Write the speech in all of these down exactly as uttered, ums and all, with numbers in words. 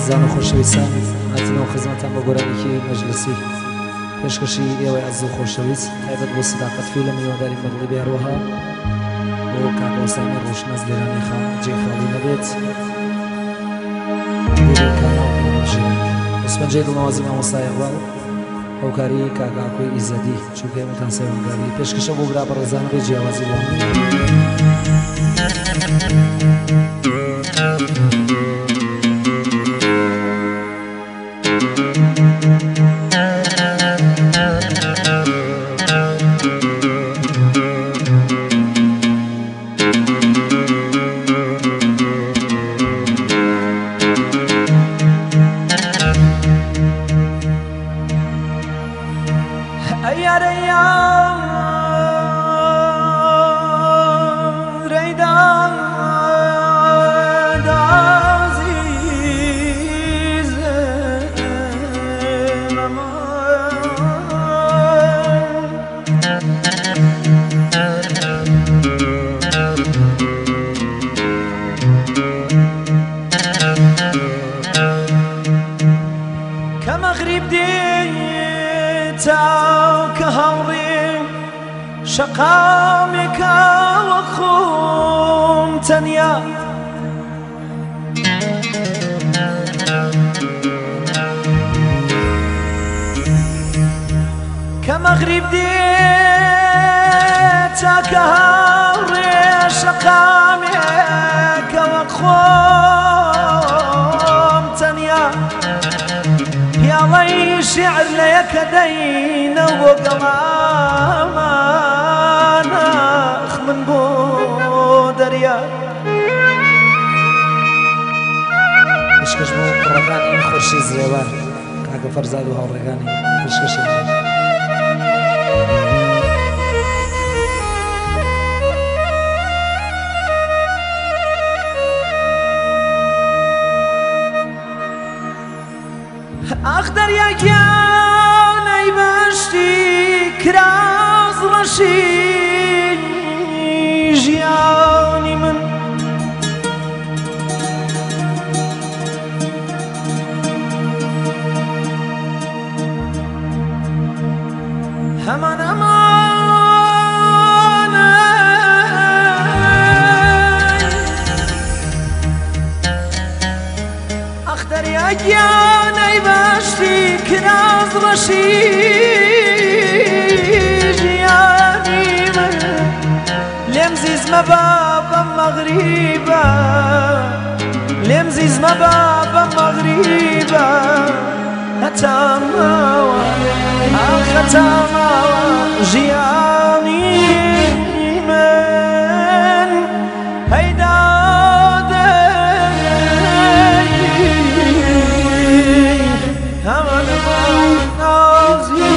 عزیزان و خۆشەویستان هاتینەوە خزمەتتان بە گۆرانێکی مەجلسی پێشکەشی ئێوەی عەزیز و خۆشەویست تایبەت بۆ سەداقەت فیلم میوەنداری مەدڵی بێڕۆها بۆ کاکە ئۆسامی ڕۆژناس لێرانی خان جێ خاڵی نەبێت ئەسپەنجەی دڵنەوازی مامۆستا یەقباڵ هەوکاری کاکە ئاکۆی ئیزەدی چونکە ئێمەتان سەیوەندگاری پێشکەشە بۆ برا بەڕێزان بێ جیاوازی بۆ شقامك وخوم تنيا كمغرب ديتك هوري شقامك وخوم تنيا يا الله شعر لك دين وقلاما من بو دريا پێشکەش بۆ کوڕەکانی خورشید زێوار کاکە فەرزاد و هاوڕێکانی پێشکەشی ئاخ دەریاکیانەی بەشتی کراز ڕەشید ژیانی من هەمان ئەمانە ئەخ دەریاکیانەی بەشتی کراز ڕەشی ژیانی من لێم زیزمە بە بەم مەغریبە لێم زیزمە بە بەم مەغریبە هەتا ماوە ئاخ هەتا ماوە ژیانی من هەیدا دەی هەمان نازی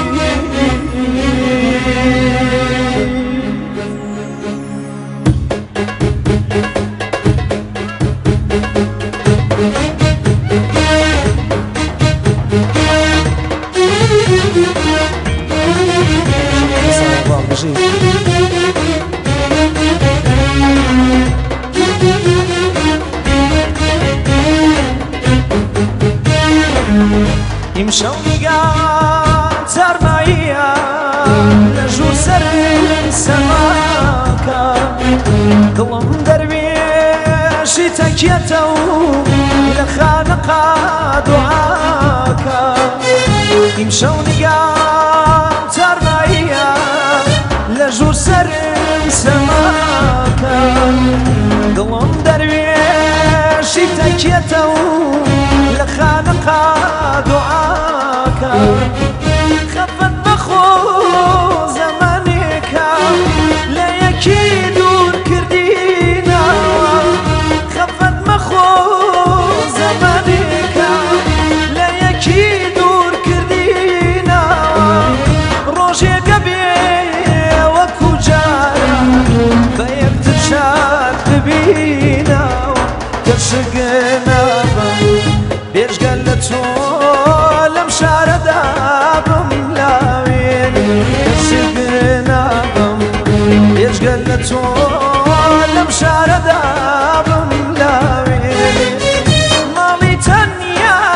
ئیمشەو نیگان سەرماییە لە ژوور سەرم سەماکە دڵم دەروێشی تەکیەتە و لە خانەقا دوعاکە ئیمشەو نیگان سەرماییە لە ژوور سەرم سەماکە دڵم دەروێشی تەکیەتە و لە خانەقا دوعاکە خەفەت بەخۆ زەمانێکە لە یەکی دوور کردینەوە خەفەت مەخۆ زەمانێکە لە یەکی دوور کردینەوە ڕۆژێکە بێ وەکو جارە بە یەکتر شاد ببینەوە کەشگەنە بێژگەل لە تۆ لەم شارەدا بملاوێن کەشگەنە بم بێژگەل لە تۆ لەم شارەدا بملاوێن ماڵی تەنیا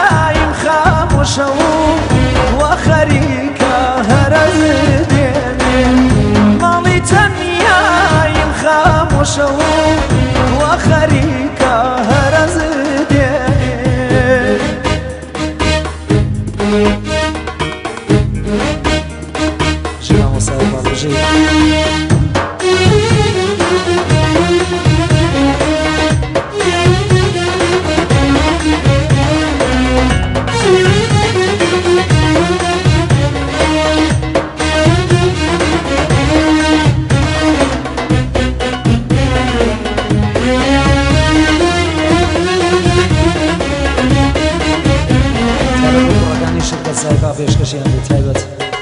پێشکەشیان بێت تایبەت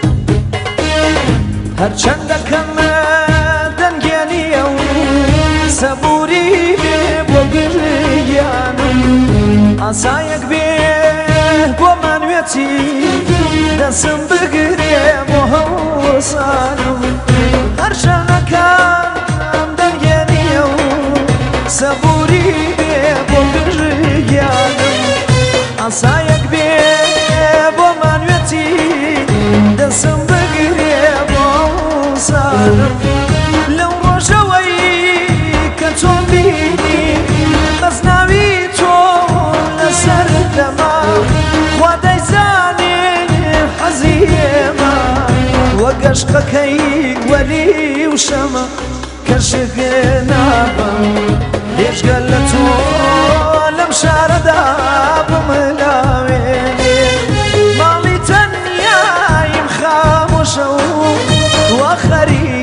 هەرچەندەکەمە دەنگێنیە و سەبووری بێ بۆ گریانم ئاسایەک بێ بۆ مانوێتی دەسم بگرێ بۆ هەوسانم هەرچەندەکەم دەنگێنیە و سەبووری بێ بۆ گریانم ئاسایەک بێ بۆ مانوێتی دەسم بگرێ بۆ هەوسانم لەو ڕۆژەوەی کە تۆم بینی بەس ناوی تۆ لەسەر دەما خوا دەیزانێ حەزی ئێمە وە گەشقەکەی وەلی و شەمە کەشک نابم هێشگە لە تۆ لەم شارەدا بملاوێنێ ماڵی تەنیایم خامۆشە و وە خەریک